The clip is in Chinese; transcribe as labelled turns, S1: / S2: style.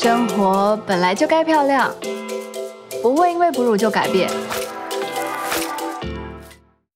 S1: 生活本来就该漂亮，不会因为哺乳就改变。